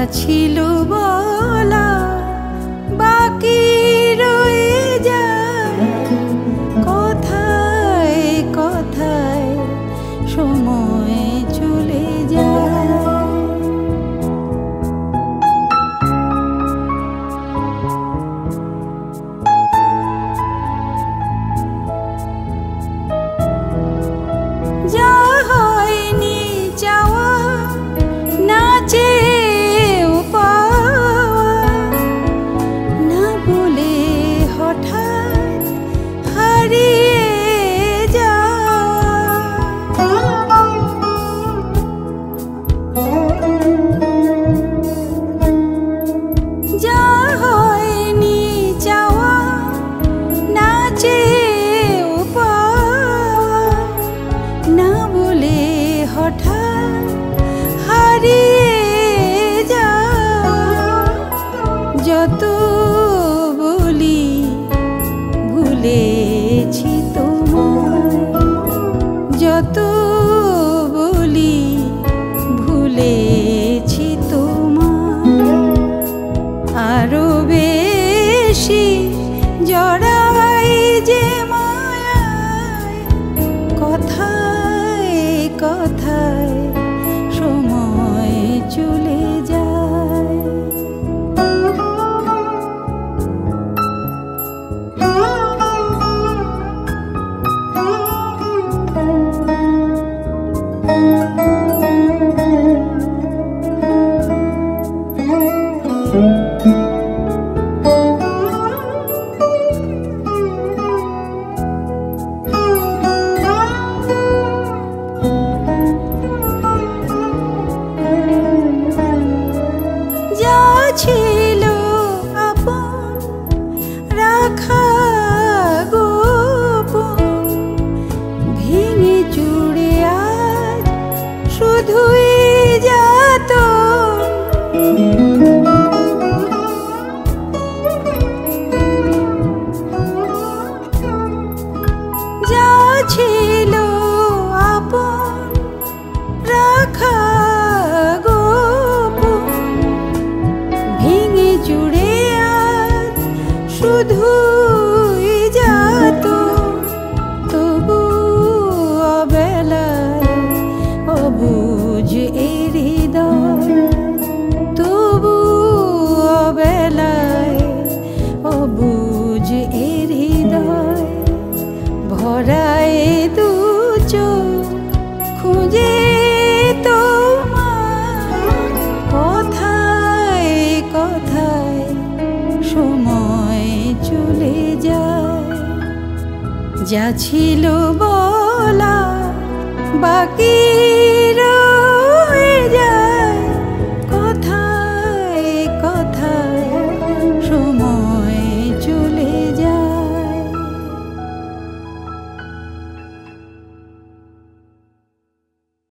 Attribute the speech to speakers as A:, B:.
A: ছিল বলা বাকি রয়ে যায়, কথায় কথায় সময় চলে যায়। যা হয়নি চাওয়া না চেয়েও পাওয়া, না বলে হঠাৎ হারিয়ে যাওয়া। যা হয়নি চাওয়া না চেয়েও পাওয়া, না বলে হঠাৎ হারিয়ে যাওয়া। যত বলি ভুলেছি তোমায়, যত বলি ভুলেছি তোমায়, আরো বেশি জড়াই যে মায়ায়, কথায় কথায় সময় চলে যায়। যা ছিল আপন রাখা গোপন, ভেঙে চুড়ে আজ শুধুই যাতন। যা ছিল আপন রাখা জুড়ে আজ শুধুই যাত, তবু অবেলায় অবুঝ এ হৃদয়, তবু অবেলায় অবুঝ এ হৃদয়। ভরায় দু চোখ খুঁজে তোমার, কথায় কথায় সময় চলে যায়। যা ছিল বলা বাকি